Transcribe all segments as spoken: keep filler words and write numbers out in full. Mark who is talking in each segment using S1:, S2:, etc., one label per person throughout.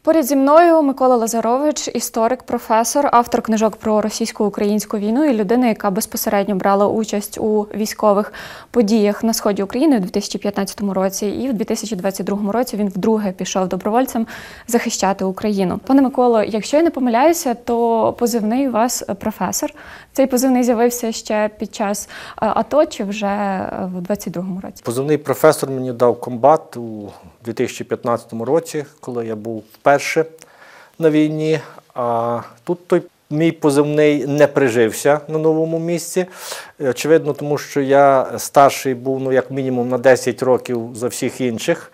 S1: Поряд зі мною Микола Лазарович, історик, професор, автор книжок про російсько-українську війну і людина, яка безпосередньо брала участь у військових подіях на сході України у дві тисячі п'ятнадцятому році, і в дві тисячі двадцять другому році він вдруге пішов добровольцем захищати Україну. Пане Миколо, якщо я не помиляюся, то позивний у вас професор. Цей позивний з'явився ще під час АТО чи вже в двадцять другому році?
S2: Позивний професор мені дав комбат у дві тисячі п'ятнадцятому році, коли я був вперше на війні. А тут той мій позивний не прижився на новому місці. Очевидно, тому що я старший був, ну, як мінімум, на десять років за всіх інших.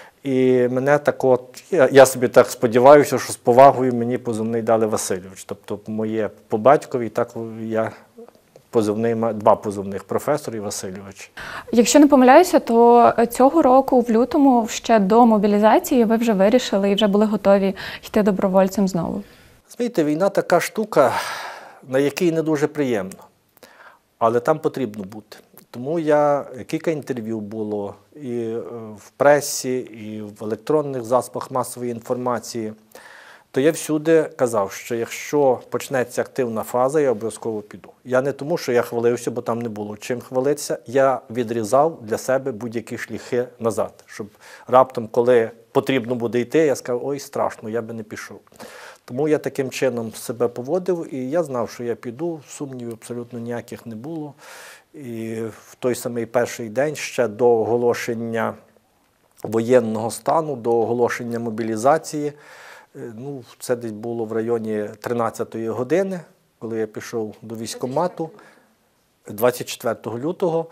S2: І мене так от, я, я собі так сподіваюся, що з повагою мені позивний дали Васильович. Тобто моє по батькові, так я позивний, два позивних, професор і Васильович.
S1: Якщо не помиляюся, то цього року, в лютому, ще до мобілізації, ви вже вирішили і вже були готові йти добровольцем знову.
S2: Знаєте, війна така штука, на якій не дуже приємно, але там потрібно бути. Тому я, кілька інтерв'ю було і в пресі, і в електронних засобах масової інформації, то я всюди казав, що якщо почнеться активна фаза, я обов'язково піду. Я не тому, що я хвалився, бо там не було чим хвалитися, я відрізав для себе будь-які шляхи назад, щоб раптом, коли потрібно буде йти, я сказав, ой, страшно, я би не пішов. Тому я таким чином себе поводив, і я знав, що я піду, сумнівів абсолютно ніяких не було. І в той самий перший день, ще до оголошення воєнного стану, до оголошення мобілізації, ну, це десь було в районі тринадцятої години, коли я пішов до військкомату, двадцять четвертого лютого.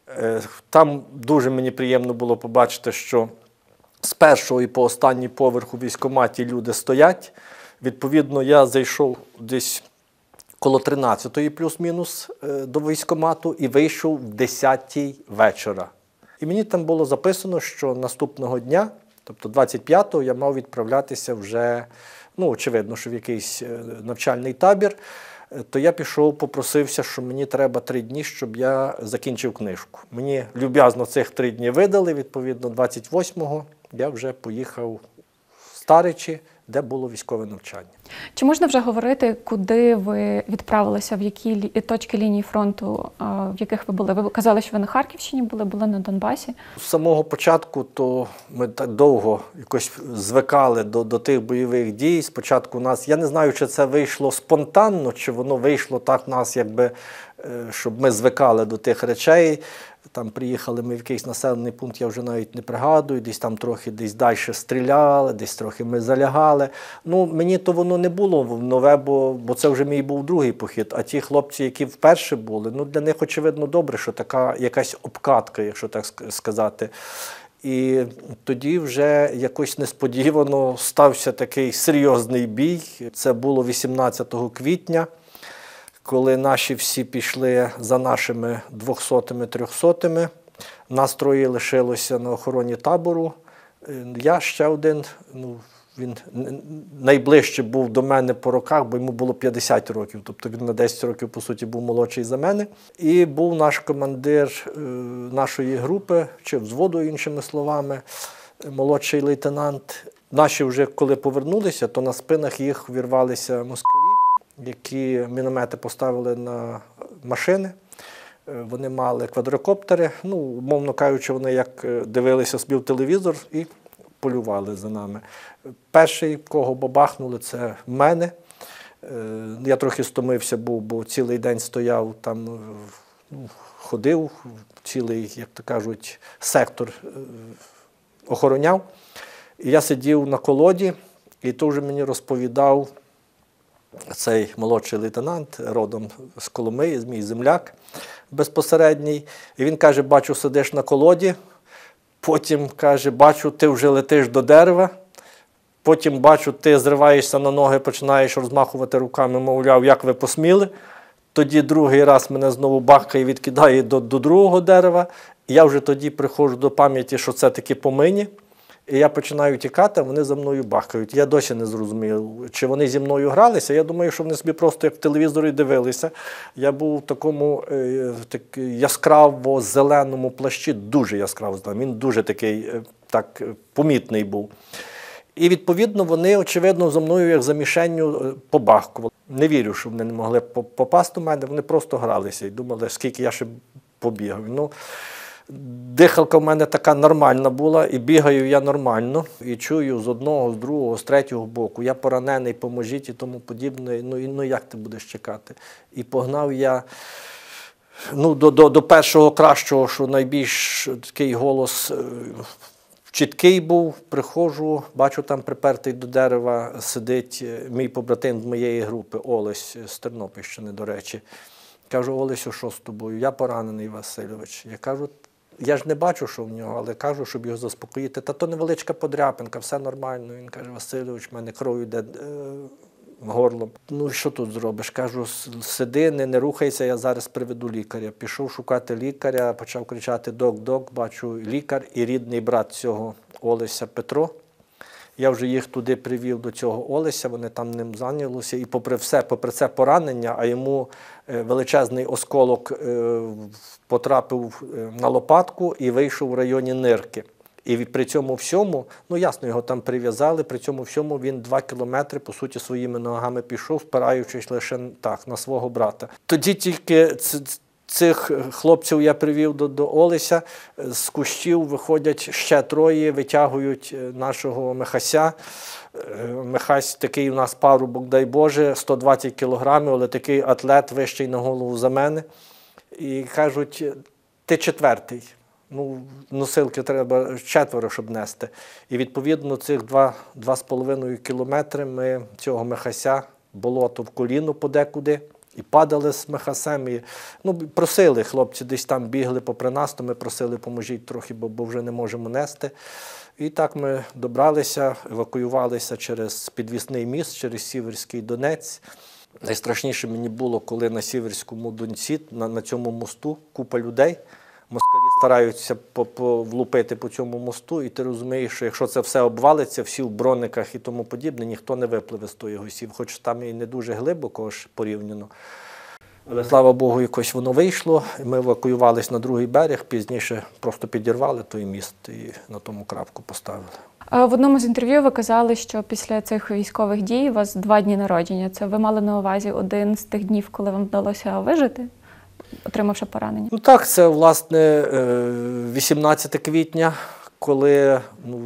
S2: Там дуже мені приємно було побачити, що з першого і по останній поверх у військкоматі люди стоять. Відповідно, я зайшов десь коло тринадцятої плюс-мінус до військкомату і вийшов в десятій вечора. І мені там було записано, що наступного дня, тобто двадцять п'ятого, я мав відправлятися вже, ну, очевидно, що в якийсь навчальний табір. То я пішов, попросився, що мені треба три дні, щоб я закінчив книжку. Мені люб'язно цих три дні видали, відповідно, двадцять восьмого я вже поїхав в Старичі, де було військове навчання.
S1: Чи можна вже говорити, куди ви відправилися, в які точки лінії фронту, в яких ви були? Ви казали, що ви на Харківщині були, були на Донбасі.
S2: З самого початку то ми так довго якось звикали до, до тих бойових дій. Спочатку у нас, я не знаю, чи це вийшло спонтанно, чи воно вийшло так в нас, якби, щоб ми звикали до тих речей. Там приїхали ми в якийсь населений пункт, я вже навіть не пригадую, десь там трохи десь далі стріляли, десь трохи ми залягали. Ну, мені то воно не було нове, бо, бо це вже мій був другий похід. А ті хлопці, які вперше були, ну, для них, очевидно, добре, що така якась обкатка, якщо так сказати. І тоді вже якось несподівано стався такий серйозний бій. Це було вісімнадцятого квітня. Коли наші всі пішли за нашими двохсотими, трьохсотими, нас троє лишилося на охороні табору. Я ще один, ну, він найближче був до мене по роках, бо йому було п'ятдесят років, тобто він на десять років, по суті, був молодший за мене. І був наш командир нашої групи, чи взводу, іншими словами, молодший лейтенант. Наші вже, коли повернулися, то на спинах їх вірвалися москалі, які міномети поставили на машини. Вони мали квадрокоптери, ну, умовно кажучи, вони як дивилися собі в телевізор і полювали за нами. Перший, кого бабахнули, це мене. Я трохи стомився був, бо цілий день стояв там, ну, ходив, цілий, як то кажуть, сектор охороняв. І я сидів на колоді, і то вже мені розповідав цей молодший лейтенант, родом з Коломиї, мій земляк безпосередній. І він каже, бачу, сидиш на колоді, потім, каже, бачу, ти вже летиш до дерева, потім бачу, ти зриваєшся на ноги, починаєш розмахувати руками, мовляв, як ви посміли. Тоді другий раз мене знову бахкає, відкидає до, до другого дерева. І я вже тоді приходжу до пам'яті, що це таки по мені. І я починаю тікати, а вони за мною бахкають. Я досі не зрозумів, чи вони зі мною гралися. Я думаю, що вони собі просто як в телевізорі дивилися. Я був в такому е, так, яскраво-зеленому плащі, дуже яскраво. Він дуже такий, так, помітний був. І, відповідно, вони, очевидно, за мною, як за мішенню, побахкували. Не вірю, що вони не могли попасти в мене, вони просто гралися і думали, скільки я ще побігаю. Ну, дихалка в мене така нормальна була, і бігаю я нормально, і чую з одного, з другого, з третього боку, я поранений, поможіть і тому подібне, ну, і, ну як ти будеш чекати? І погнав я ну, до, до, до першого кращого, що найбільш такий голос чіткий був, приходжу, бачу, там припертий до дерева сидить мій побратим з моєї групи, Олесь з Тернопільщини, до речі. Кажу, Олесю, що з тобою? Я поранений, Васильович. Я кажу, я ж не бачу, що в нього, але кажу, щоб його заспокоїти. Та то невеличка подряпинка, все нормально. Він каже, Васильович, в мене кров йде е, горлом. Ну, що тут зробиш? Кажу, сиди, не, не рухайся, я зараз приведу лікаря. Пішов шукати лікаря, почав кричати док-док, бачу лікар і рідний брат цього Олеся Петро. Я вже їх туди привів до цього Олеся, вони там ним зайнялися. І попри все, попри це поранення, а йому величезний осколок потрапив на лопатку і вийшов в районі нирки. І при цьому всьому, ну ясно, його там прив'язали, при цьому всьому він два кілометри, по суті, своїми ногами пішов, спираючись лише так, на свого брата. Тоді тільки цих хлопців я привів до, до Олеся, з кущів виходять ще троє, витягують нашого Михася. Михась такий у нас парубок, дай Боже, сто двадцять кілограмів, але такий атлет вищий на голову за мене. І кажуть, ти четвертий. Ну, носилки треба четверо, щоб нести. І, відповідно, цих два, два з половиною кілометри ми цього Михася, болото в коліно подекуди, і падали з Михасем. І, ну, просили, хлопці десь там бігли попри нас, то ми просили, поможіть трохи, бо, бо вже не можемо нести. І так ми добралися, евакуювалися через підвісний міст, через Сіверський Донець. Найстрашніше мені було, коли на Сіверському Донці, на, на цьому мосту, купа людей, москалі стараються по, по, влупити по цьому мосту, і ти розумієш, що якщо це все обвалиться, всі в брониках і тому подібне, ніхто не випливе з тої госів, хоч там і не дуже глибоко ж порівняно. Але, слава Богу, якось воно вийшло, ми евакуювалися на другий берег, пізніше просто підірвали той міст і на тому крапку поставили.
S1: В одному з інтерв'ю ви казали, що після цих військових дій у вас два дні народження. Це ви мали на увазі один з тих днів, коли вам вдалося вижити, отримавши поранення? Ну
S2: так, це, власне, вісімнадцяте квітня, коли, ну,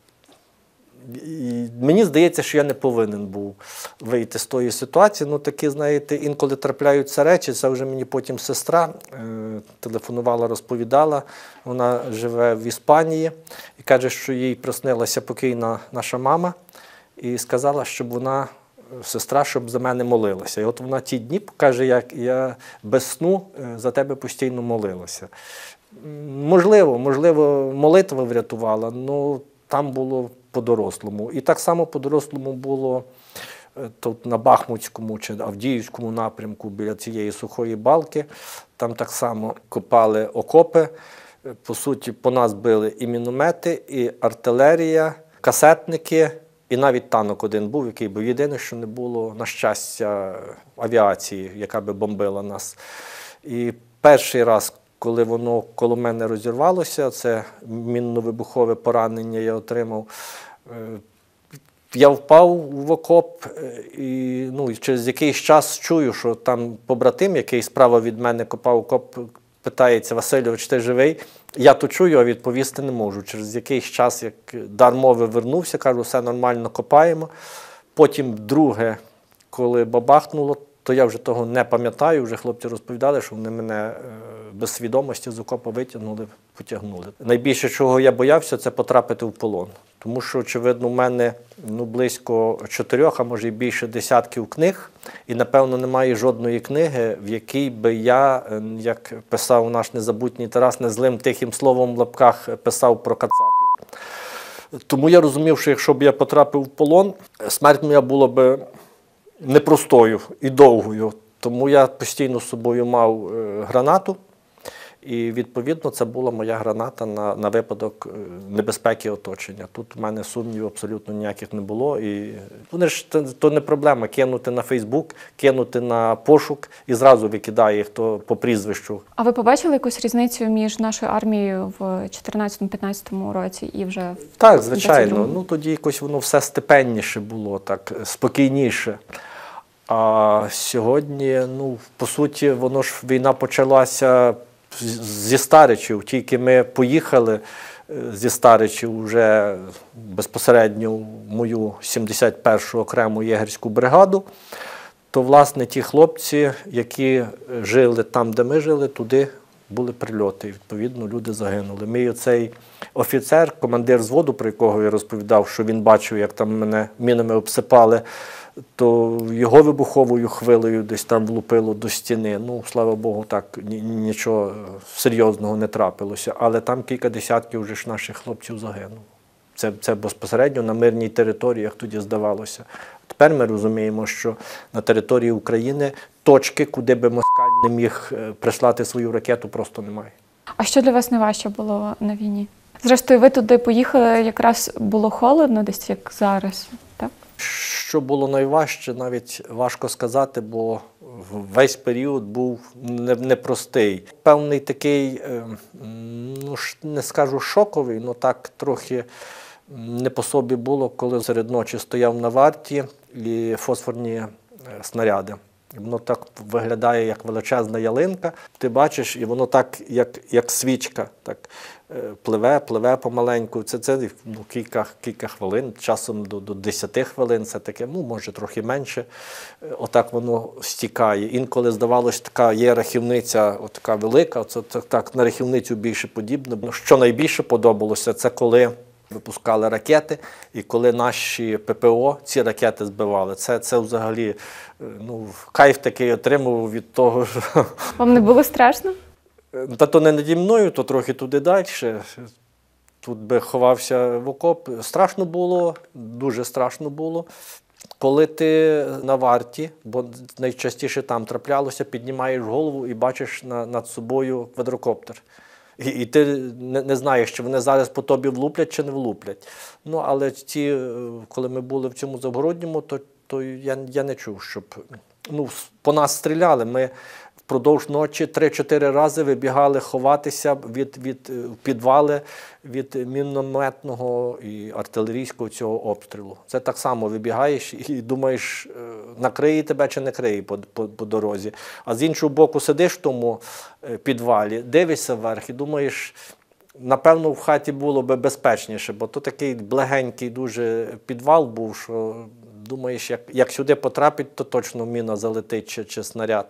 S2: мені здається, що я не повинен був вийти з тої ситуації. Ну, такі, знаєте, інколи трапляються речі. Це вже мені потім сестра е, телефонувала, розповідала. Вона живе в Іспанії і каже, що їй приснилася покійна наша мама і сказала, щоб вона, сестра, щоб за мене молилася. І от вона ті дні, каже, як я без сну за тебе постійно молилася. Можливо, можливо, молитва врятувала, але там було по-дорослому. І так само по-дорослому було тут на Бахмутському чи Авдіївському напрямку біля цієї сухої балки. Там так само копали окопи. По суті, по нас били і міномети, і артилерія, касетники, і навіть танок один був, який був. Єдине, що не було, на щастя, авіації, яка би бомбила нас. І перший раз, коли воно коло мене розірвалося, це мінно-вибухове поранення я отримав, я впав в окоп і, ну, через якийсь час чую, що там побратим, який справа від мене копав окоп, питається: Васильович, ти живий? Я то чую, а відповісти не можу. Через якийсь час, як дар мови вернувся, кажу, все нормально, копаємо. Потім друге, коли бабахнуло, то я вже того не пам'ятаю, вже хлопці розповідали, що вони мене без свідомості з окопа витягнули, потягнули. Найбільше, чого я боявся, це потрапити в полон. Тому що, очевидно, в мене ну, близько чотирьох, а може і більше десятків книг, і, напевно, немає жодної книги, в якій би я, як писав наш незабутній Тарас, не злим тихим словом в лапках писав про кацапів. Тому я розумів, що якщо б я потрапив в полон, смерть моя була б непростою і довгою. Тому я постійно з собою мав гранату І, відповідно, це була моя граната на, на випадок небезпеки оточення. Тут у мене сумнівів абсолютно ніяких не було. І вони ж, то, то не проблема кинути на Фейсбук, кинути на пошук і зразу викидає їх то по прізвищу.
S1: А ви побачили якусь різницю між нашою армією в чотирнадцятому-п'ятнадцятому році і вже в
S2: Так, звичайно.
S1: двадцять другому?
S2: Ну, тоді якось воно все степенніше було, так, спокійніше. А сьогодні, ну, по суті, воно ж війна почалася зі Старичів. Тільки ми поїхали зі Старичів вже безпосередньо в мою сімдесят першу окрему єгерську бригаду, то, власне, ті хлопці, які жили там, де ми жили, туди були прильоти. І, відповідно, люди загинули. Мій оцей офіцер, командир взводу, про якого я розповідав, що він бачив, як там мене мінами обсипали, то його вибуховою хвилею десь там влупило до стіни. Ну, слава Богу, так, нічого серйозного не трапилося. Але там кілька десятків вже ж наших хлопців загинуло. Це, це безпосередньо на мирній території, як тоді здавалося. Тепер ми розуміємо, що на території України точки, куди би москаль не міг прислати свою ракету, просто немає.
S1: А що для вас найважче було на війні? Зрештою, ви туди поїхали, якраз було холодно, десь як зараз, так?
S2: Що було найважче, навіть важко сказати, бо весь період був непростий. Певний такий, ну, не скажу шоковий, але так трохи не по собі було, коли серед ночі стояв на варті і фосфорні снаряди. І воно так виглядає, як величезна ялинка. Ти бачиш, і воно так, як, як свічка, так пливе, пливе помаленьку. Це, це ну, кілька, кілька хвилин, часом до, до десяти хвилин. Це таке, ну, може, трохи менше. Отак воно стікає. Інколи, здавалось, така є рахівниця, отака велика, це так, так на рахівницю більше подібне. Що найбільше подобалося, це коли випускали ракети, і коли наші ППО ці ракети збивали. Це, це взагалі, ну, кайф такий отримував від того, що...
S1: Вам не було страшно?
S2: Та то не наді мною, то трохи туди далі. Тут би ховався в окоп. Страшно було, дуже страшно було. Коли ти на варті, бо найчастіше там траплялося, піднімаєш голову і бачиш на, над собою квадрокоптер. І, і ти не, не знаєш, чи вони зараз по тобі влуплять, чи не влуплять. Ну, але ті, коли ми були в цьому Завгородньому, то, то я, я не чув, щоб... Ну, по нас стріляли. Ми впродовж ночі три-чотири рази вибігали ховатися від, від підвали від мінометного і артилерійського цього обстрілу. Це так само вибігаєш і думаєш, накриє тебе чи не криє по, по, по дорозі. А з іншого боку сидиш в тому підвалі, дивишся вверх і думаєш, напевно, в хаті було би безпечніше, бо то такий благенький дуже підвал був, що думаєш, як, як сюди потрапить, то точно міна залетить чи, чи снаряд.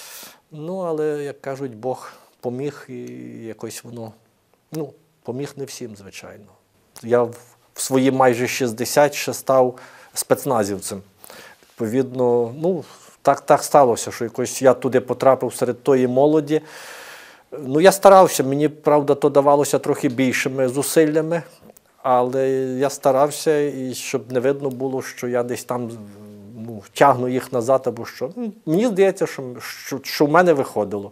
S2: Ну, але, як кажуть, Бог поміг, і якось воно, ну, поміг не всім, звичайно. Я в свої майже шістдесят ще став спецназівцем. Відповідно, ну, так, так сталося, що якось я туди потрапив серед тої молоді. Ну, я старався, мені, правда, то давалося трохи більшими зусиллями, але я старався, і щоб не видно було, що я десь там... Ну, тягну їх назад, або що. Мені здається, що, що, що в мене виходило.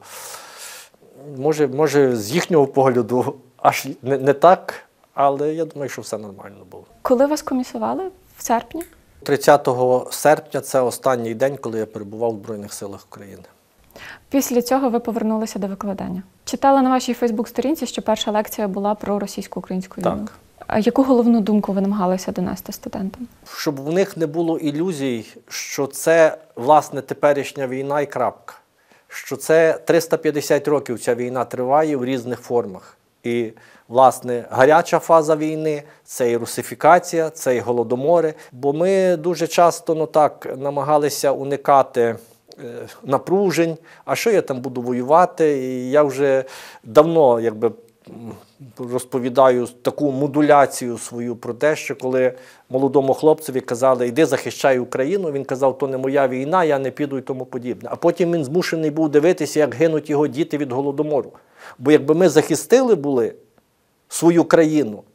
S2: Може, може, з їхнього погляду аж не, не так, але я думаю, що все нормально було.
S1: Коли вас комісували? В серпні?
S2: тридцятого серпня – це останній день, коли я перебував в Збройних силах України.
S1: Після цього ви повернулися до викладання. Читала на вашій Фейсбук-сторінці, що перша лекція була про російсько-українську війну.
S2: Так.
S1: А яку головну думку ви намагалися донести студентам?
S2: Щоб в них не було ілюзій, що це, власне, теперішня війна і крапка. Що це триста п'ятдесят років ця війна триває в різних формах. І, власне, гаряча фаза війни – це і русифікація, це і голодомори. Бо ми дуже часто, ну так, намагалися уникати е, напружень. А що я там буду воювати? І я вже давно, якби, розповідаю таку модуляцію свою про те, що коли молодому хлопцеві казали, йди захищай Україну, він казав, то не моя війна, я не піду і тому подібне. А потім він змушений був дивитися, як гинуть його діти від голодомору. Бо якби ми захистили були свою країну,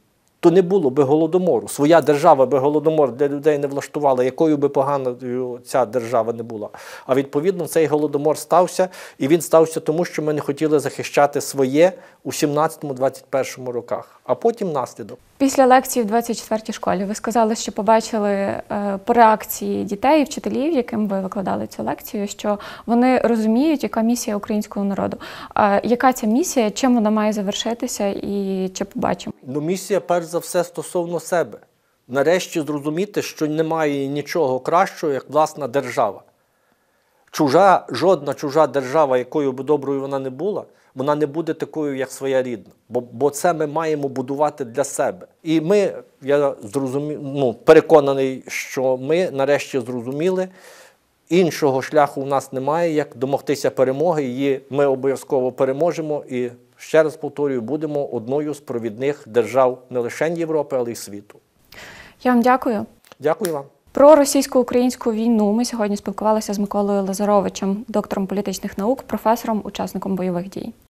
S2: то не було би Голодомору. Своя держава би Голодомор для людей не влаштувала, якою би поганою ця держава не була. А відповідно цей Голодомор стався, і він стався тому, що ми не хотіли захищати своє у сімнадцятому-двадцять першому роках, а потім наслідок.
S1: Після лекції в двадцять четвертій школі ви сказали, що побачили е, по реакції дітей і вчителів, яким ви викладали цю лекцію, що вони розуміють, яка місія українського народу. Е, яка ця місія, чим вона має завершитися і чи побачимо?
S2: Ну, місія, перш за все, стосовно себе. Нарешті зрозуміти, що немає нічого кращого, як власна держава. Чужа, жодна чужа держава, якою б доброю вона не була, вона не буде такою, як своя рідна. Бо, бо це ми маємо будувати для себе. І ми, я зрозумів, ну, переконаний, що ми нарешті зрозуміли, іншого шляху у нас немає, як домогтися перемоги. Її ми обов'язково переможемо і, ще раз повторюю, будемо одною з провідних держав не лише Європи, але й світу.
S1: Я вам дякую.
S2: Дякую вам.
S1: Про російсько-українську війну ми сьогодні спілкувалися з Миколою Лазаровичем, доктором політичних наук, професором, учасником бойових дій.